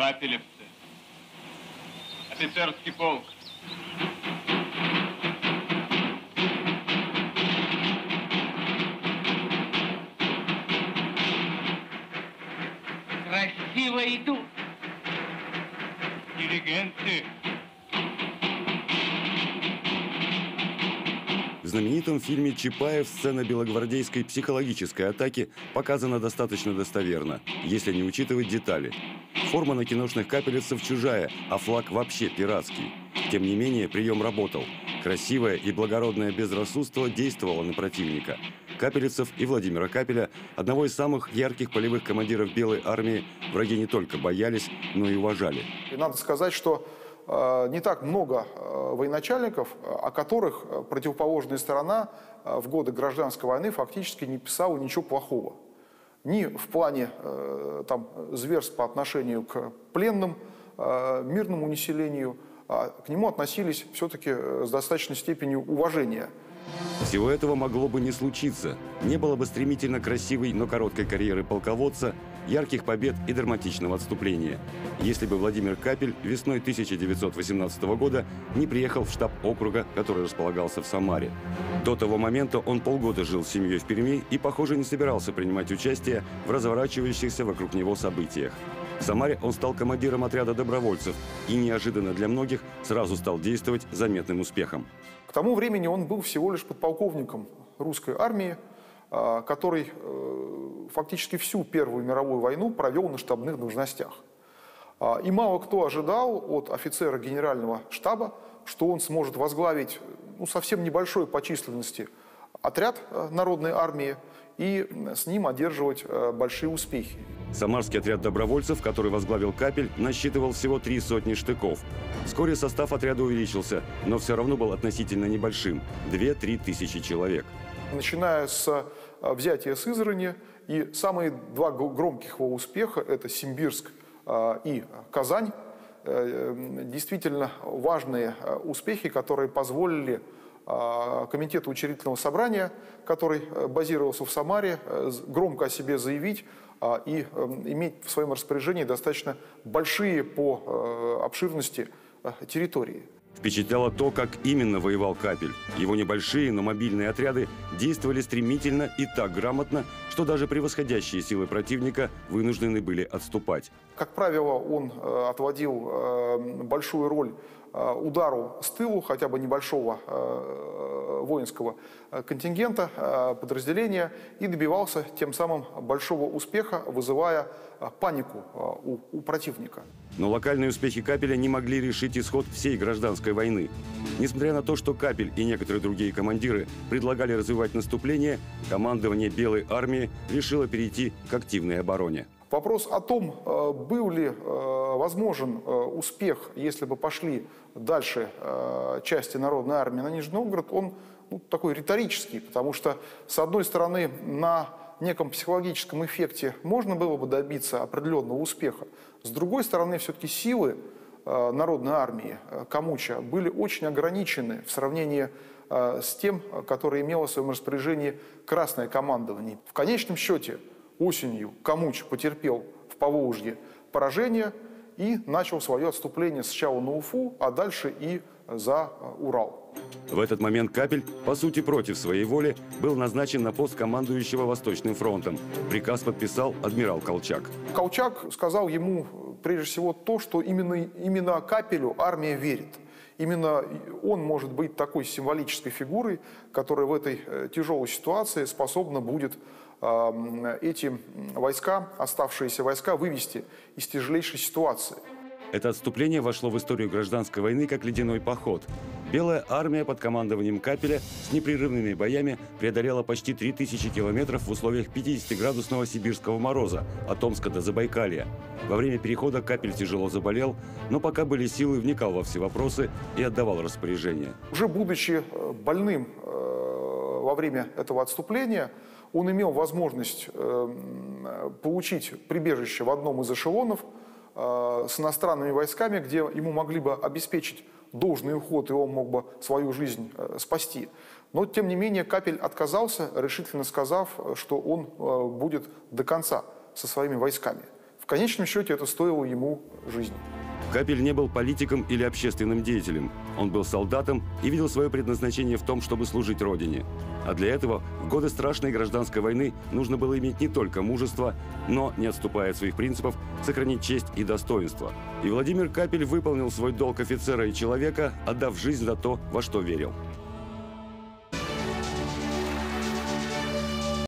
Капелевцы. Офицерский полк. Красиво идут. Диригенты. В знаменитом фильме «Чапаев» сцена белогвардейской психологической атаки показана достаточно достоверно, если не учитывать детали. Форма на киношных капелевцев чужая, а флаг вообще пиратский. Тем не менее, прием работал. Красивое и благородное безрассудство действовало на противника. Капелевцев и Владимира Капеля, одного из самых ярких полевых командиров Белой армии, враги не только боялись, но и уважали. И надо сказать, что не так много военачальников, о которых противоположная сторона в годы гражданской войны фактически не писала ничего плохого. Ни в плане зверств по отношению к пленным, мирному населению, к нему относились все-таки с достаточной степенью уважения. Всего этого могло бы не случиться. Не было бы стремительно красивой, но короткой карьеры полководца, ярких побед и драматичного отступления, если бы Владимир Капель весной 1918 года не приехал в штаб округа, который располагался в Самаре. До того момента он полгода жил с семьей в Перми и, похоже, не собирался принимать участие в разворачивающихся вокруг него событиях. В Самаре он стал командиром отряда добровольцев и неожиданно для многих сразу стал действовать с заметным успехом. К тому времени он был всего лишь подполковником русской армии, который фактически всю Первую мировую войну провел на штабных должностях. И мало кто ожидал от офицера генерального штаба, что он сможет возглавить совсем небольшой по численности отряд народной армии и с ним одерживать большие успехи. Самарский отряд добровольцев, который возглавил Капель, насчитывал всего 3 сотни штыков. Вскоре состав отряда увеличился, но все равно был относительно небольшим – 2-3 тысячи человек. Начиная с взятия Сызрани, и самые 2 громких его успеха – это Симбирск и Казань. Действительно важные успехи, которые позволили Комитету учредительного собрания, который базировался в Самаре, громко о себе заявить и иметь в своем распоряжении достаточно большие по обширности территории. Впечатляло то, как именно воевал Капель. Его небольшие, но мобильные отряды действовали стремительно и так грамотно, что даже превосходящие силы противника вынуждены были отступать. Как правило, он отводил большую роль удару с тылу, хотя бы небольшого воинского контингента, подразделения, и добивался тем самым большого успеха, вызывая панику у противника. Но локальные успехи Капеля не могли решить исход всей гражданской войны. Несмотря на то, что Капель и некоторые другие командиры предлагали развивать наступление, командование Белой армии решило перейти к активной обороне. Вопрос о том, был ли возможен успех, если бы пошли дальше части народной армии на Нижний Новгород, он такой риторический, потому что, с одной стороны, на неком психологическом эффекте можно было бы добиться определенного успеха, с другой стороны, все-таки силы народной армии Камуча были очень ограничены в сравнении с тем, которое имело в своем распоряжении Красное командование. В конечном счете, осенью Камуч потерпел в Поволжье поражение и начал свое отступление сначала на Уфу, а дальше и за Урал. В этот момент Капель, по сути против своей воли, был назначен на пост командующего Восточным фронтом. Приказ подписал адмирал Колчак. Колчак сказал ему прежде всего то, что именно Капелю армия верит. Именно он может быть такой символической фигурой, которая в этой тяжелой ситуации способна будет эти войска, оставшиеся войска, вывести из тяжелейшей ситуации. Это отступление вошло в историю гражданской войны как ледяной поход. Белая армия под командованием Капеля с непрерывными боями преодолела почти 3000 километров в условиях 50-градусного сибирского мороза от Омска до Забайкалья. Во время перехода Капель тяжело заболел, но пока были силы, вникал во все вопросы и отдавал распоряжения. Уже будучи больным во время этого отступления, он имел возможность получить прибежище в одном из эшелонов с иностранными войсками, где ему могли бы обеспечить должный уход, и он мог бы свою жизнь спасти. Но, тем не менее, Капель отказался, решительно сказав, что он будет до конца со своими войсками. В конечном счете это стоило ему жизни. Капель не был политиком или общественным деятелем. Он был солдатом и видел свое предназначение в том, чтобы служить Родине. А для этого в годы страшной гражданской войны нужно было иметь не только мужество, но, не отступая от своих принципов, сохранить честь и достоинство. И Владимир Капель выполнил свой долг офицера и человека, отдав жизнь за то, во что верил.